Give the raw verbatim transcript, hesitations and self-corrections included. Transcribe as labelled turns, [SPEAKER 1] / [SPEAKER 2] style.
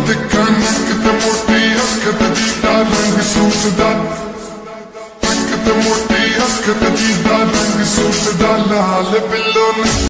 [SPEAKER 1] ਤਿੱਖਾ ਨੱਕ ਤੇ ਮੋਟੀ ਅੱਖ ਤੇ ਜੀਦਾ ਰੰਗ ਸੂਟ ਦਾ ਅੱਖ ਤੇ ਮੋਟੀ ਅੱਖ ਤੇ ਜੀਦਾ ਰੰਗ ਸੂਟ ਦਾ ਲਾਲ ਬਿੱਲੋ